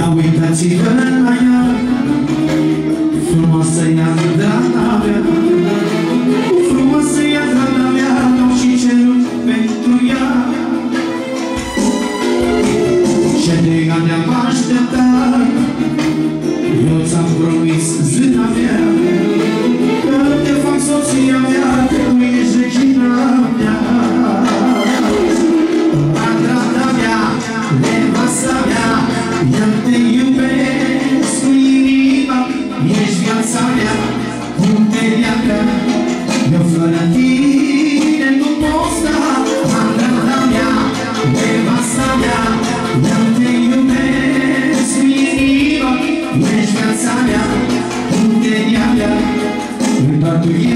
Uitați-vă la ea, frumoasă ea, draga mea, frumoasă ea, draga mea, dau și cerul pentru ea. Ce de ani am așteptat, eu ți-am promis zâna mea, că te fac soția mea, că tu ești regina mea. Draga mea, nevasta mea, eu te iubesc cu inima, ești viața mea, puterea mea, eu fără tine nu pot sta. Draga mea, nevasta mea, eu te iubesc cu inima, ești viața mea, puterea mea, doar tu